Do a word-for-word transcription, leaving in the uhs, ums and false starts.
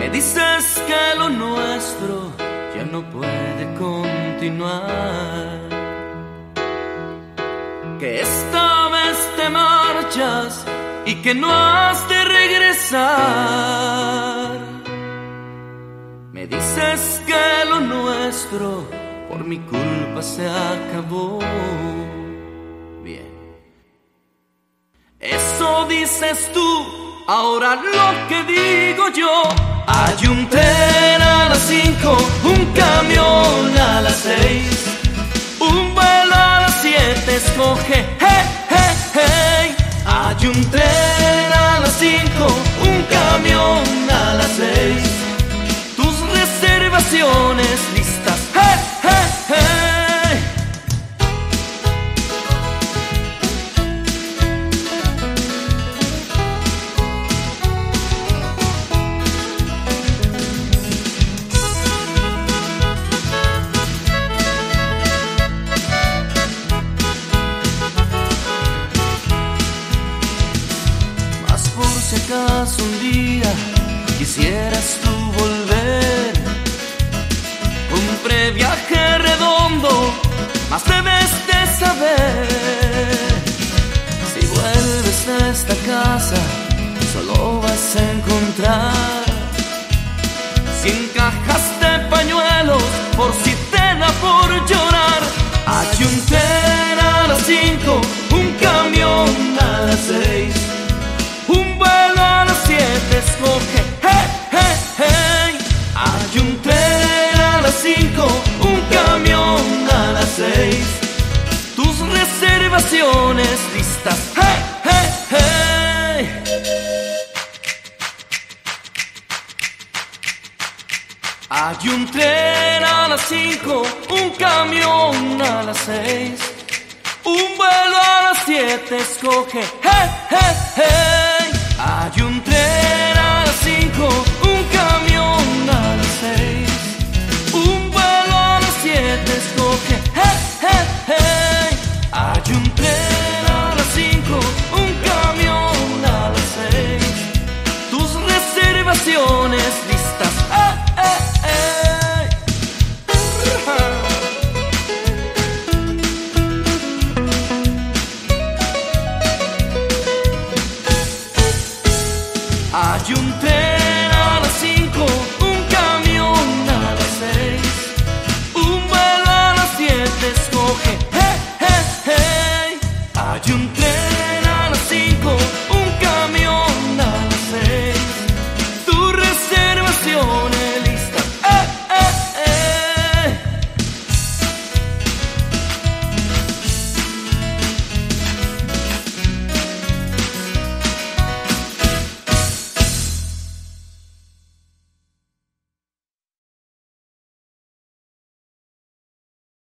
Me dices que lo nuestro ya no puede continuar, que esta vez te marchas y que no has de regresar. Me dices que lo nuestro por mi culpa se acabó. Bien, eso dices tú, ahora lo que digo yo. Hay un tren a las cinco, un camión a las seis, un vuelo a las siete, escoge, hey, hey, hey. Hay un tren a las cinco, un camión a las seis, tus reservaciones listas, hey, hey, hey. Si acaso un día quisieras tú volver, compré viaje redondo, más debes de saber. Si vuelves a esta casa, solo vas a encontrar cien cajas de pañuelos por si te da por llorar. Hay un tren a las cinco, un camión a las seis, un vuelo a las siete, escoge, hey, hey, hey. Hay un tren a las cinco, un camión a las seis, tus reservaciones listas, hey, hey, hey. Hay un tren a las cinco, un camión a las seis, un vuelo a las siete, escoge, hey, hey, hey. Hay un tren a las cinco, un camión a las seis, un vuelo a las siete, escoge, hey, hey, hey. Hay un tren a las cinco, un camión a las seis, tus reservaciones listas, hey, hey, hey. Hay un tren